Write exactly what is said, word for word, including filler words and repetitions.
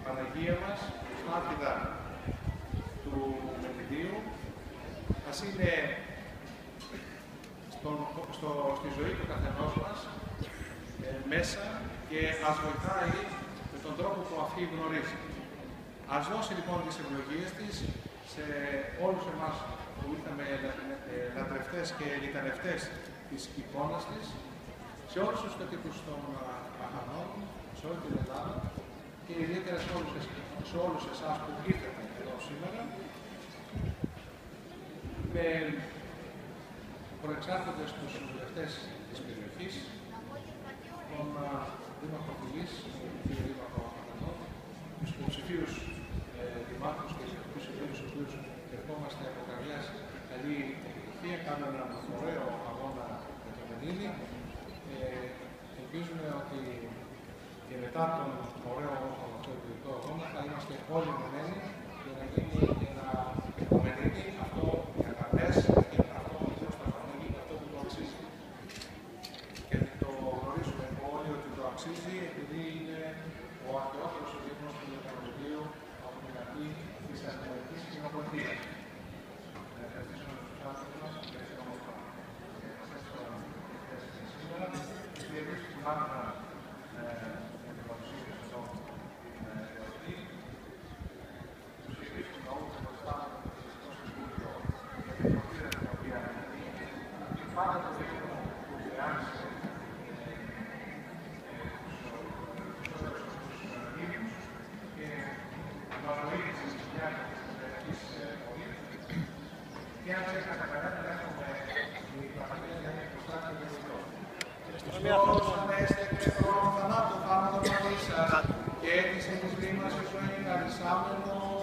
Παναγία μας, Άρχιδα του Μελιδίου, ας είναι στον, στο, στη ζωή του καθενός μας ε, μέσα και ας βοηθάει με τον τρόπο που αυτή γνωρίζει. Ας δώσει λοιπόν τις ευλογίες της σε όλους εμάς που ήρθαμε λατρευτές και λιτανευτές της εικόνας της, σε όλους τους κατοίκους των Αχανών, σε όλη την Ελλάδα και ιδιαίτερα σε όλους, σε όλους εσάς που ήρθατε εδώ σήμερα, με προεξάρχοντες τους βουλευτές της περιοχής, τον Δήμαρχο Φυλής, τον κ. Δήμαρχο Αχανών, τους υποψηφίους ε, δημάρχους και τους υπήρους στους οποίους ερχόμαστε από καρδιάς καλή επιτυχία, κάνουμε έναν ωραίο αγώνα με το Μενίδη. Ε, ελπίζουμε ότι και μετά τον ωραίο αυτοεπιδικό αγώνα θα είμαστε όλοι ενωμένοι για να γίνει ένα Μενίδη αυτό για καρδιές και αυτό που θα φανεί, αυτό που το αξίζει. Και το γνωρίζουμε όλοι ότι το αξίζει επειδή είναι ο αρχαιότερος ο Δήμος του Λευκανοδίου από την αρχή της Αστυνομικής Κοινοπολιτείας. Να ευχαριστήσω τους άνθρωπους μας και τις ομορφά. Σήμερα, και εμείς που μάθαμε για την παρουσία τους εδώ την εορτή, τους κυρίους του λαού που βοηθάμε το Χριστικό Συμβούλιο για την προφύρα την οποία είναι πάντα το Δήμο που χρειάζεται και αν δεν κατακαλάτε έχουμε την Παναγία για την προστάτη του Χριστού. Χριστός ανέστε και στον θανάτου θάνατο μαζί σας και έτησε της ρήμας και ζωή αρισάμενο